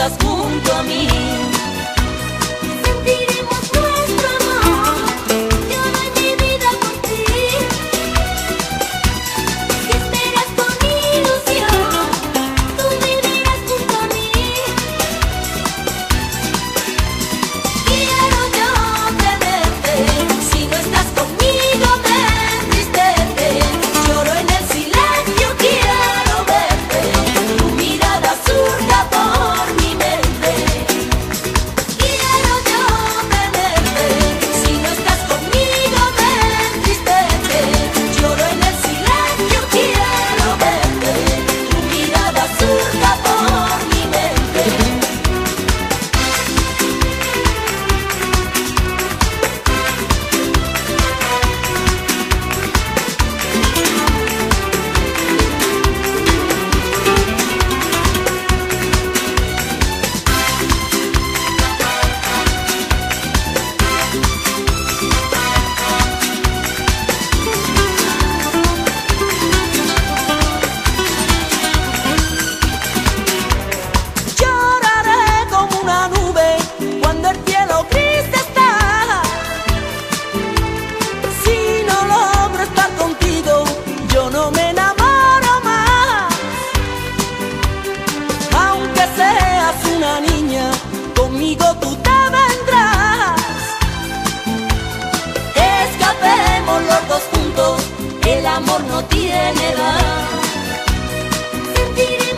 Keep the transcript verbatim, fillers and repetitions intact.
estás junto a mí. Sentiremos nuestro amor, yo doy mi vida por ti. Si esperas con ilusión, tú vivirás junto a mí. Quiero yo tenerte, si no estás conmigo me entristece. Lloro en el silencio, quiero verte, tu mirada surca por mi mente. Quiero yo tenerte, si no estás conmigo me entristece. Lloro en el silencio, quiero verte, tu mirada surca por mi mente. Lloraré como una nube cuando el cielo gris está. Si no logro estar contigo, yo no me enamoro más. Aunque seas una niña, conmigo tú te vendrás. Escapemos los dos juntos, el amor no tiene edad. Sentiré